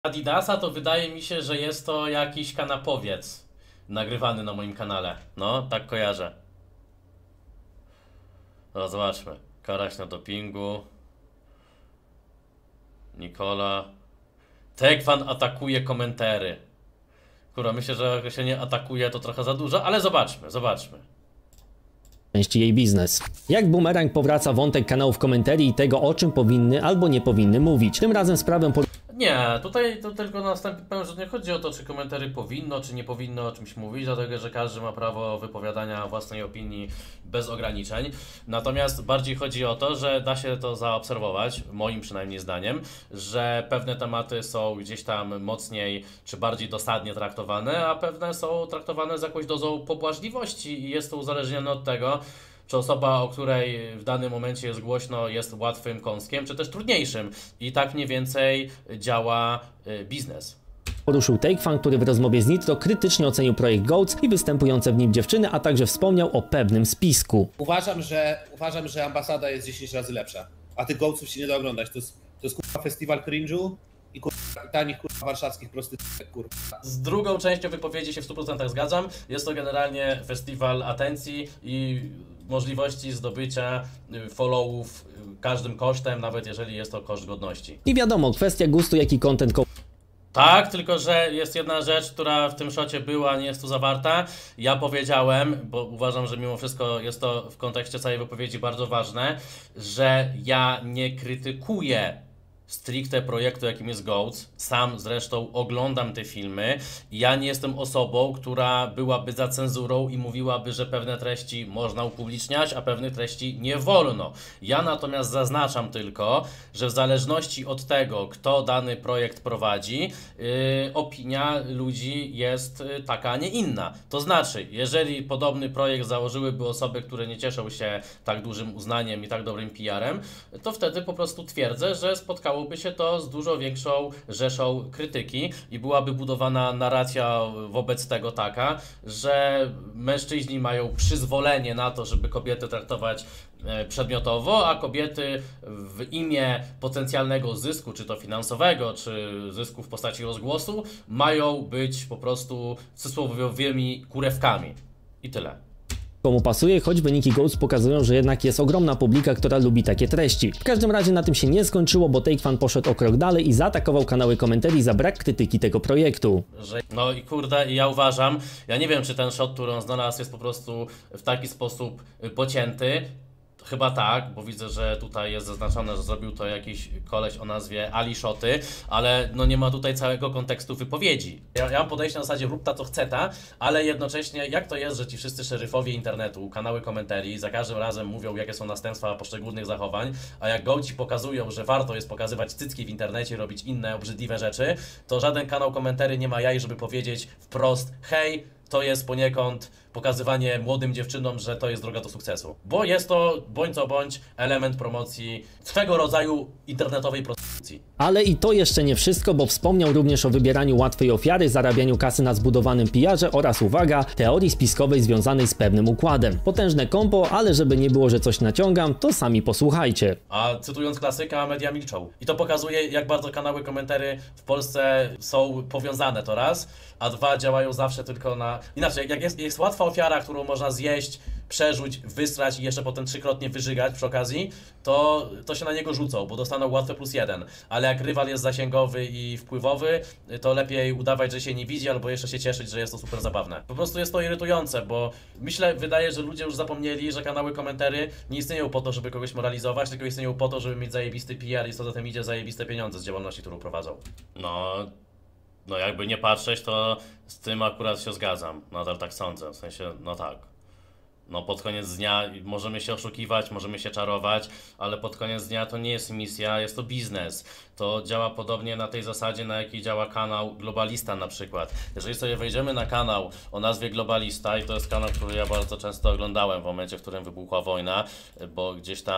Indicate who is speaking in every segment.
Speaker 1: Adidasa, to wydaje mi się, że jest to jakiś kanapowiec nagrywany na moim kanale. No, tak kojarzę. No, zobaczmy. Karaś na dopingu. Nikola. Tekwan atakuje komentary. Kurwa, myślę, że jak się nie atakuje, to trochę za dużo, ale zobaczmy.
Speaker 2: Części jej biznes. Jak bumerang powraca wątek kanałów komentarii i tego, o czym powinny albo nie powinny mówić. Tym razem sprawę
Speaker 1: Nie, tutaj to tylko na wstępie powiem, że nie chodzi o to, czy komentary powinno, czy nie powinno o czymś mówić, dlatego że każdy ma prawo wypowiadania własnej opinii bez ograniczeń. Natomiast bardziej chodzi o to, że da się to zaobserwować, moim przynajmniej zdaniem, że pewne tematy są gdzieś tam mocniej czy bardziej dosadnie traktowane, a pewne są traktowane z jakąś dozą pobłażliwości i jest to uzależnione od tego, czy osoba, o której w danym momencie jest głośno, jest łatwym kąskiem, czy też trudniejszym. I tak mniej więcej działa biznes.
Speaker 2: Poruszył Takefan, który w rozmowie z Nitro krytycznie ocenił projekt GOATS i występujące w nim dziewczyny, a także wspomniał o pewnym spisku.
Speaker 3: Uważam, że Ambasada jest 10 razy lepsza, a tych GOATSów się nie da oglądać. To jest kurwa festiwal cringe'u i kurwa tanich kurwa warszawskich prostytutek, kurwa.
Speaker 1: Z drugą częścią wypowiedzi się w 100% zgadzam. Jest to generalnie festiwal atencji i możliwości zdobycia followów każdym kosztem, nawet jeżeli jest to koszt godności.
Speaker 2: I wiadomo, kwestia gustu, jaki content
Speaker 1: Tak, tylko że jest jedna rzecz, która w tym szocie była, nie jest tu zawarta. Ja powiedziałem, bo uważam, że mimo wszystko jest to w kontekście całej wypowiedzi bardzo ważne, że ja nie krytykuję stricte projektu, jakim jest GOATS. Sam zresztą oglądam te filmy. Ja nie jestem osobą, która byłaby za cenzurą i mówiłaby, że pewne treści można upubliczniać, a pewnych treści nie wolno. Ja natomiast zaznaczam tylko, że w zależności od tego, kto dany projekt prowadzi, opinia ludzi jest taka, a nie inna. To znaczy, jeżeli podobny projekt założyłyby osoby, które nie cieszą się tak dużym uznaniem i tak dobrym PR-em, to wtedy po prostu twierdzę, że spotkało by się to z dużo większą rzeszą krytyki i byłaby budowana narracja wobec tego taka, że mężczyźni mają przyzwolenie na to, żeby kobiety traktować przedmiotowo, a kobiety w imię potencjalnego zysku, czy to finansowego, czy zysku w postaci rozgłosu, mają być po prostu przysłowiowymi kurewkami. I tyle.
Speaker 2: Komu pasuje, choć wyniki GOATS pokazują, że jednak jest ogromna publika, która lubi takie treści. W każdym razie na tym się nie skończyło, bo Takefan poszedł o krok dalej i zaatakował kanały komentarii za brak krytyki tego projektu.
Speaker 1: No i kurde, ja uważam, ja nie wiem, czy ten shot, który on znalazł, jest po prostu w taki sposób pocięty. Chyba tak, bo widzę, że tutaj jest zaznaczone, że zrobił to jakiś koleś o nazwie Ali Shoty, ale no nie ma tutaj całego kontekstu wypowiedzi. Ja mam podejście na zasadzie rób ta co chce ta, ale jednocześnie jak to jest, że ci wszyscy szeryfowie internetu, kanały komentarii za każdym razem mówią, jakie są następstwa poszczególnych zachowań, a jak gołci pokazują, że warto jest pokazywać cycki w internecie, robić inne obrzydliwe rzeczy, to żaden kanał komentarii nie ma jaj, żeby powiedzieć wprost, hej, to jest poniekąd pokazywanie młodym dziewczynom, że to jest droga do sukcesu. Bo jest to, bądź co bądź, element promocji swego rodzaju internetowej prostytucji.
Speaker 2: Ale i to jeszcze nie wszystko, bo wspomniał również o wybieraniu łatwej ofiary, zarabianiu kasy na zbudowanym PR-ze oraz, uwaga, teorii spiskowej związanej z pewnym układem. Potężne kombo, ale żeby nie było, że coś naciągam, to sami posłuchajcie.
Speaker 1: A cytując klasyka, media milczą. I to pokazuje, jak bardzo kanały komentarzy w Polsce są powiązane, to raz, a dwa, działają zawsze tylko na... Inaczej, jak jest łatwa ofiara, którą można zjeść, przerzuć, wysrać i jeszcze potem trzykrotnie wyżygać przy okazji, to się na niego rzucą, bo dostaną łatwe +1. Ale jak rywal jest zasięgowy i wpływowy, to lepiej udawać, że się nie widzi, albo jeszcze się cieszyć, że jest to super zabawne. Po prostu jest to irytujące, bo wydaje, że ludzie już zapomnieli, że kanały komentarzy nie istnieją po to, żeby kogoś moralizować, tylko istnieją po to, żeby mieć zajebisty PR i co za tym idzie, zajebiste pieniądze z działalności, którą prowadzą. No jakby nie patrzeć, to z tym akurat się zgadzam. Nadal tak sądzę, w sensie, no tak. No pod koniec dnia możemy się oszukiwać, możemy się czarować, ale pod koniec dnia to nie jest misja, jest to biznes. To działa podobnie na tej zasadzie, na jakiej działa kanał Globalista na przykład. Jeżeli sobie wejdziemy na kanał o nazwie Globalista, i to jest kanał, który ja bardzo często oglądałem w momencie, w którym wybuchła wojna, bo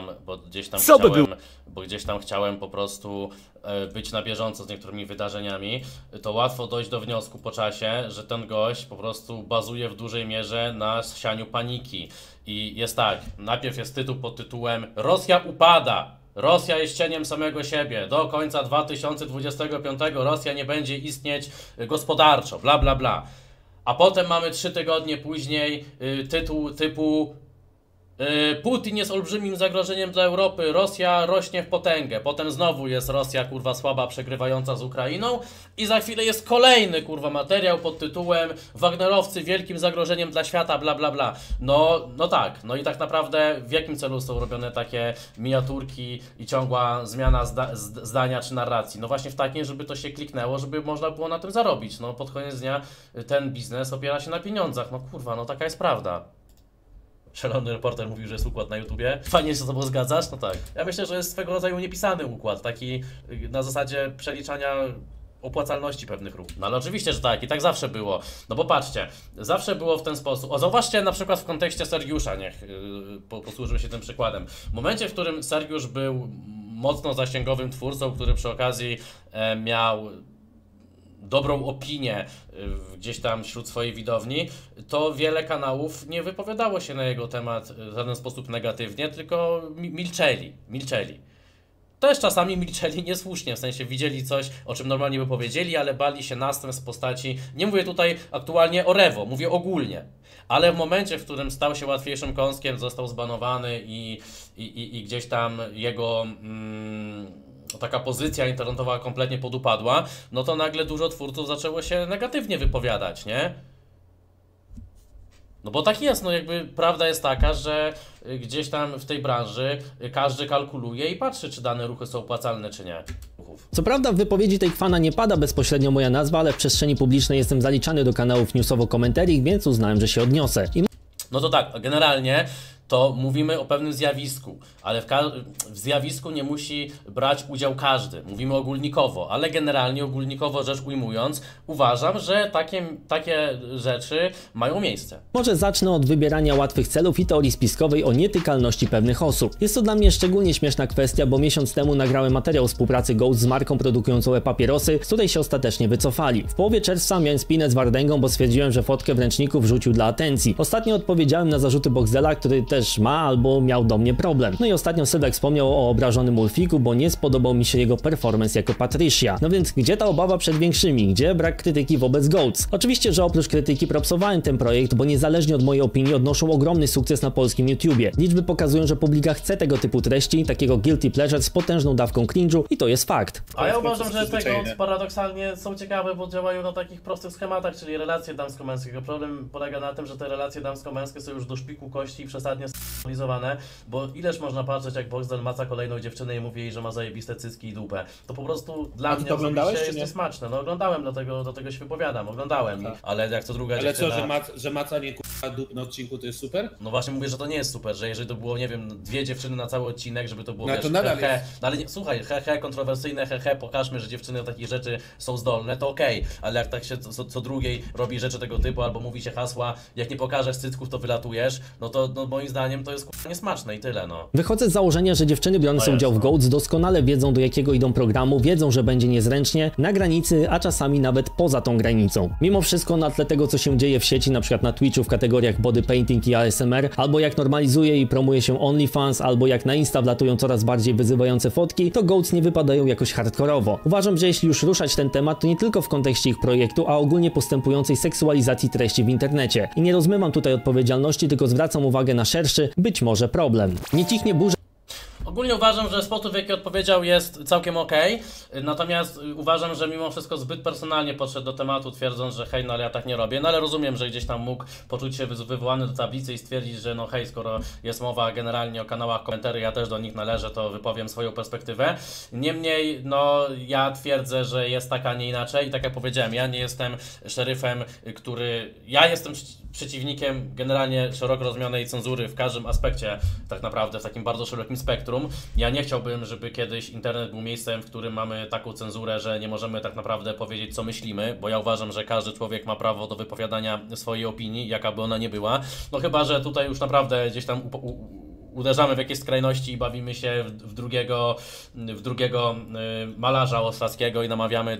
Speaker 1: gdzieś tam chciałem po prostu być na bieżąco z niektórymi wydarzeniami, to łatwo dojść do wniosku po czasie, że ten gość po prostu bazuje w dużej mierze na sianiu paniki. I jest tak, najpierw jest tytuł pod tytułem Rosja upada, Rosja jest cieniem samego siebie. Do końca 2025 Rosja nie będzie istnieć gospodarczo, bla bla bla. A potem mamy 3 tygodnie później tytuł typu Putin jest olbrzymim zagrożeniem dla Europy, Rosja rośnie w potęgę. Potem znowu jest Rosja, kurwa, słaba, przegrywająca z Ukrainą. I za chwilę jest kolejny, kurwa, materiał pod tytułem Wagnerowcy wielkim zagrożeniem dla świata, bla bla bla. No tak, no i tak naprawdę w jakim celu są robione takie miniaturki i ciągła zmiana zdania czy narracji? No właśnie w takim, żeby to się kliknęło, żeby można było na tym zarobić. No pod koniec dnia ten biznes opiera się na pieniądzach. No kurwa, no taka jest prawda. Szalony reporter mówił, że jest układ na YouTubie. Fajnie się z tobą zgadzasz? No tak. Ja myślę, że jest swego rodzaju niepisany układ, taki na zasadzie przeliczania opłacalności pewnych ruchów. No ale oczywiście, że tak i tak zawsze było. No bo patrzcie, zawsze było w ten sposób. O, zauważcie na przykład w kontekście Sergiusza, niech posłużymy się tym przykładem. W momencie, w którym Sergiusz był mocno zasięgowym twórcą, który przy okazji miał dobrą opinię gdzieś tam wśród swojej widowni, to wiele kanałów nie wypowiadało się na jego temat w żaden sposób negatywnie, tylko milczeli. Też czasami milczeli niesłusznie, w sensie widzieli coś, o czym normalnie by powiedzieli, ale bali się następstw w postaci, nie mówię tutaj aktualnie o Rewo, mówię ogólnie, ale w momencie, w którym stał się łatwiejszym kąskiem, został zbanowany i gdzieś tam jego taka pozycja internetowa kompletnie podupadła, no to nagle dużo twórców zaczęło się negatywnie wypowiadać, nie? No bo tak jest, no jakby prawda jest taka, że gdzieś tam w tej branży każdy kalkuluje i patrzy, czy dane ruchy są opłacalne, czy nie.
Speaker 2: Co prawda w wypowiedzi tej kwana nie pada bezpośrednio moja nazwa, ale w przestrzeni publicznej jestem zaliczany do kanałów newsowo-komentarii, więc uznałem, że się odniosę.
Speaker 1: No to tak, generalnie to mówimy o pewnym zjawisku, ale w zjawisku nie musi brać udział każdy. Mówimy ogólnikowo, ale generalnie ogólnikowo rzecz ujmując, uważam, że takie rzeczy mają miejsce.
Speaker 2: Może zacznę od wybierania łatwych celów i teorii spiskowej o nietykalności pewnych osób. Jest to dla mnie szczególnie śmieszna kwestia, bo miesiąc temu nagrałem materiał o współpracy Ghost z marką produkującą e-papierosy, z której się ostatecznie wycofali. W połowie czerwca miałem spinę z Wardęgą, bo stwierdziłem, że fotkę w ręczniku wrzucił dla atencji. Ostatnio odpowiedziałem na zarzuty Boxdela, który też ma albo miał do mnie problem. No i ostatnio Sylwek wspomniał o obrażonym Ulfiku, bo nie spodobał mi się jego performance jako Patricia. No więc gdzie ta obawa przed większymi? Gdzie brak krytyki wobec Goats? Oczywiście, że oprócz krytyki propsowałem ten projekt, bo niezależnie od mojej opinii odnoszą ogromny sukces na polskim YouTubie. Liczby pokazują, że publika chce tego typu treści, takiego guilty pleasure z potężną dawką cringe'u i to jest fakt.
Speaker 1: A ja uważam, że te Goats paradoksalnie są ciekawe, bo działają na takich prostych schematach, czyli relacje damsko-męskie. Problem polega na tym, że te relacje damsko-męskie są już do szpiku kości i przesadnie spolizowane, bo ileż można patrzeć, jak Boxdel maca kolejną dziewczynę i mówi jej, że ma zajebiste cycki i dupę. To po prostu dla mnie osobiście jest niesmaczne. No oglądałem, do tego się wypowiadam, oglądałem, ale jak to druga dziewczyna...
Speaker 3: Ale co, że macanie k***a dup na odcinku to jest super?
Speaker 1: No właśnie mówię, że to nie jest super, że jeżeli to było, nie wiem, 2 dziewczyny na cały odcinek, żeby to było,
Speaker 3: no
Speaker 1: wiesz,
Speaker 3: to nadal jest.
Speaker 1: No ale nie, słuchaj, kontrowersyjne, pokażmy, że dziewczyny do takich rzeczy są zdolne, to okej, ale jak tak się co drugiej robi rzeczy tego typu, albo mówi się hasła, jak nie pokażesz cycków, to wylatujesz, no to no, moim zdaniem to jest k***a niesmaczne i tyle, no.
Speaker 2: Wychodzę z założenia, że dziewczyny biorące udział w Goats doskonale wiedzą, do jakiego idą programu, wiedzą, że będzie niezręcznie, na granicy, a czasami nawet poza tą granicą. Mimo wszystko na tle tego, co się dzieje w sieci, na przykład na Twitchu w kategoriach body painting i ASMR, albo jak normalizuje i promuje się OnlyFans, albo jak na Insta wlatują coraz bardziej wyzywające fotki, to Goats nie wypadają jakoś hardkorowo. Uważam, że jeśli już ruszać ten temat, to nie tylko w kontekście ich projektu, a ogólnie postępującej seksualizacji treści w internecie. I nie rozmywam tutaj odpowiedzialności, tylko zwracam uwagę na szerszy, być może problem. Nie cichnie burza.
Speaker 1: Ogólnie uważam, że sposób, w jaki odpowiedział, jest całkiem okej, natomiast uważam, że mimo wszystko zbyt personalnie podszedł do tematu, twierdząc, że hej, no ale ja tak nie robię, no ale rozumiem, że gdzieś tam mógł poczuć się wywołany do tablicy i stwierdzić, że no hej, skoro jest mowa generalnie o kanałach komentarzy, ja też do nich należę, to wypowiem swoją perspektywę. Niemniej, no ja twierdzę, że jest tak, a nie inaczej i tak jak powiedziałem, ja nie jestem szeryfem, ja jestem przeciwnikiem generalnie szeroko rozumianej cenzury w każdym aspekcie, tak naprawdę w takim bardzo szerokim spektrum. Ja nie chciałbym, żeby kiedyś internet był miejscem, w którym mamy taką cenzurę, że nie możemy tak naprawdę powiedzieć, co myślimy, bo ja uważam, że każdy człowiek ma prawo do wypowiadania swojej opinii, jaka by ona nie była. No chyba, że tutaj już naprawdę gdzieś tam uderzamy w jakieś skrajności i bawimy się w drugiego malarza ostackiego i namawiamy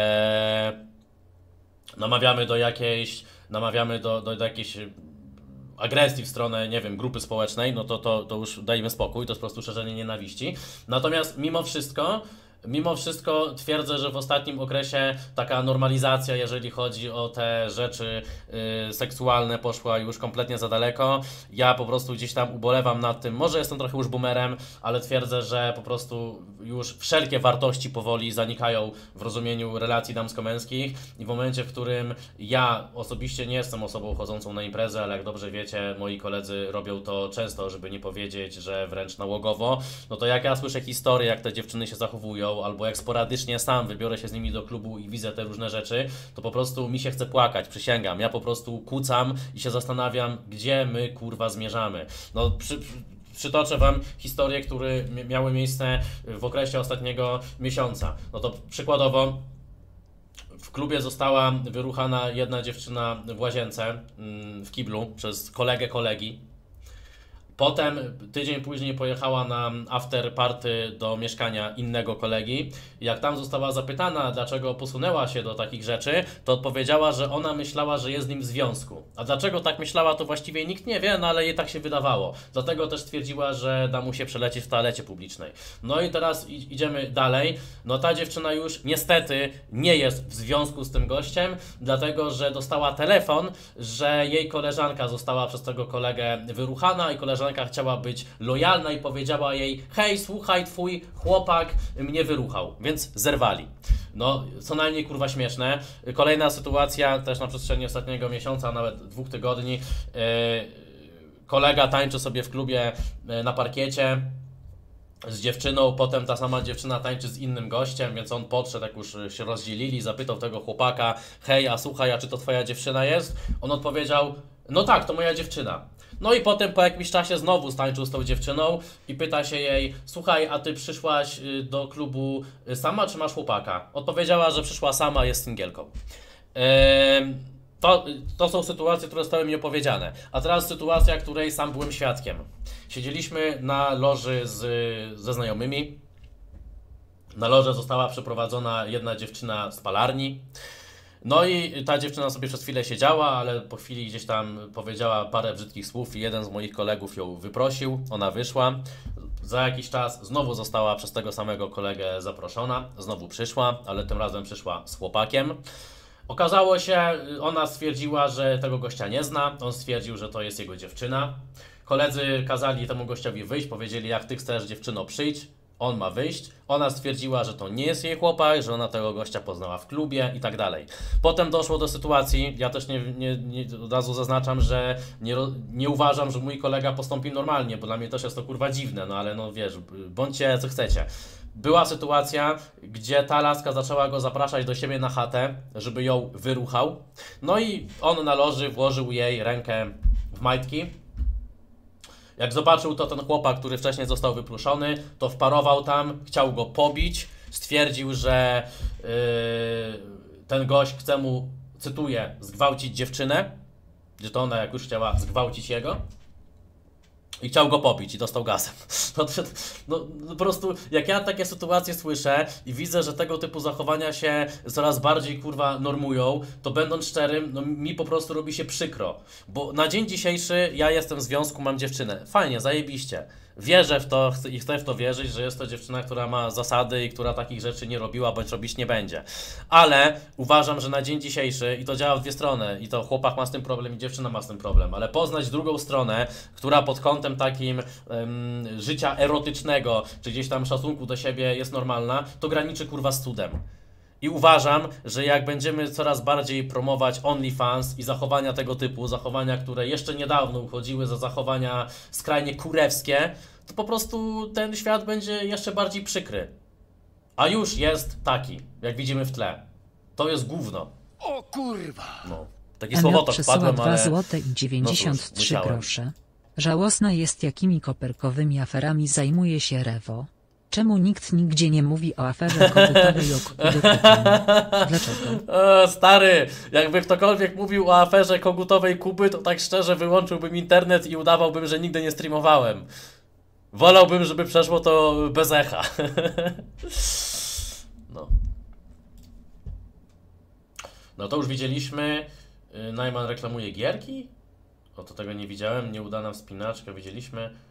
Speaker 1: do jakiejś agresji w stronę, nie wiem, grupy społecznej, no to już dajmy spokój, to jest po prostu szerzenie nienawiści. Natomiast mimo wszystko twierdzę, że w ostatnim okresie taka normalizacja, jeżeli chodzi o te rzeczy seksualne, poszła już kompletnie za daleko. Ja po prostu gdzieś tam ubolewam nad tym, może jestem trochę już boomerem, ale twierdzę, że po prostu już wszelkie wartości powoli zanikają w rozumieniu relacji damsko-męskich i w momencie, w którym ja osobiście nie jestem osobą chodzącą na imprezę, ale jak dobrze wiecie, moi koledzy robią to często, żeby nie powiedzieć, że wręcz nałogowo, no to jak ja słyszę historię, jak te dziewczyny się zachowują, albo jak sporadycznie sam wybiorę się z nimi do klubu i widzę te różne rzeczy, to po prostu mi się chce płakać, przysięgam. Ja po prostu kucam i się zastanawiam, gdzie my kurwa zmierzamy. No przytoczę wam historie, które miały miejsce w okresie ostatniego miesiąca. No to przykładowo w klubie została wyruchana jedna dziewczyna w łazience, w kiblu przez kolegę kolegi. Potem tydzień później pojechała na after party do mieszkania innego kolegi. Jak tam została zapytana, dlaczego posunęła się do takich rzeczy, to odpowiedziała, że ona myślała, że jest z nim w związku. A dlaczego tak myślała, to właściwie nikt nie wie, no ale jej tak się wydawało. Dlatego też stwierdziła, że da mu się przelecieć w toalecie publicznej. No i teraz idziemy dalej. No ta dziewczyna już niestety nie jest w związku z tym gościem, dlatego że dostała telefon, że jej koleżanka została przez tego kolegę wyruchana i koleżanka chciała być lojalna i powiedziała jej: hej, słuchaj, twój chłopak mnie wyruchał, więc zerwali. No, co najmniej kurwa śmieszne. Kolejna sytuacja, też na przestrzeni ostatniego miesiąca, nawet 2 tygodni. Kolega tańczy sobie w klubie na parkiecie z dziewczyną, potem ta sama dziewczyna tańczy z innym gościem, więc on podszedł, jak już się rozdzielili, zapytał tego chłopaka: hej, a słuchaj, a czy to twoja dziewczyna jest? On odpowiedział: no tak, to moja dziewczyna. No i potem po jakimś czasie znowu stańczył z tą dziewczyną i pyta się jej: słuchaj, a ty przyszłaś do klubu sama, czy masz chłopaka? Odpowiedziała, że przyszła sama, jest singielką. To są sytuacje, które zostały mi opowiedziane. A teraz sytuacja, której sam byłem świadkiem. Siedzieliśmy na loży ze znajomymi. Na lożę została przeprowadzona jedna dziewczyna z palarni. No i ta dziewczyna sobie przez chwilę siedziała, ale po chwili gdzieś tam powiedziała parę brzydkich słów i jeden z moich kolegów ją wyprosił. Ona wyszła. Za jakiś czas znowu została przez tego samego kolegę zaproszona. Znowu przyszła, ale tym razem przyszła z chłopakiem. Okazało się, ona stwierdziła, że tego gościa nie zna. On stwierdził, że to jest jego dziewczyna. Koledzy kazali temu gościowi wyjść, powiedzieli: jak ty chcesz, dziewczyno, przyjdź. On ma wyjść. Ona stwierdziła, że to nie jest jej chłopak, że ona tego gościa poznała w klubie i tak dalej. Potem doszło do sytuacji, ja też od razu zaznaczam, że nie uważam, że mój kolega postąpi normalnie, bo dla mnie też jest to kurwa dziwne, no ale no wiesz, bądźcie co chcecie. Była sytuacja, gdzie ta laska zaczęła go zapraszać do siebie na chatę, żeby ją wyruchał. No i on na loży włożył jej rękę w majtki. Jak zobaczył to ten chłopak, który wcześniej został wypruszony, to wparował tam, chciał go pobić, stwierdził, że ten gość chce mu, cytuję, zgwałcić dziewczynę, gdzie to ona jak już chciała zgwałcić jego. I chciał go pobić i dostał gazem. No, po prostu jak ja takie sytuacje słyszę i widzę, że tego typu zachowania się coraz bardziej kurwa normują, to będąc szczerym, no mi po prostu robi się przykro. Bo na dzień dzisiejszy ja jestem w związku, mam dziewczynę. Fajnie, zajebiście. Wierzę w to i chcę w to wierzyć, że jest to dziewczyna, która ma zasady i która takich rzeczy nie robiła, bądź robić nie będzie. Ale uważam, że na dzień dzisiejszy, i to działa w dwie strony, i to chłopak ma z tym problem i dziewczyna ma z tym problem, ale poznać drugą stronę, która pod kątem takim życia erotycznego, czy gdzieś tam szacunku do siebie jest normalna, to graniczy kurwa z cudem. I uważam, że jak będziemy coraz bardziej promować OnlyFans i zachowania tego typu, zachowania, które jeszcze niedawno uchodziły za zachowania skrajnie kurewskie, to po prostu ten świat będzie jeszcze bardziej przykry. A już jest taki, jak widzimy w tle. To jest gówno.
Speaker 4: O kurwa!
Speaker 1: No, taki słowotok wpadłem,
Speaker 5: 2
Speaker 1: ale...
Speaker 5: zł i 93
Speaker 1: musiałem.
Speaker 5: grosze. Żałosna jest, jakimi koperkowymi aferami zajmuje się Rewo. Czemu nikt nigdzie nie mówi o aferze kogutowej Dlaczego?
Speaker 1: Stary, jakby ktokolwiek mówił o aferze kogutowej Kuby, to tak szczerze wyłączyłbym internet i udawałbym, że nigdy nie streamowałem. Wolałbym, żeby przeszło to bez echa. No. No to już widzieliśmy. Najman reklamuje gierki? O, to tego nie widziałem. Nieudana wspinaczka, widzieliśmy.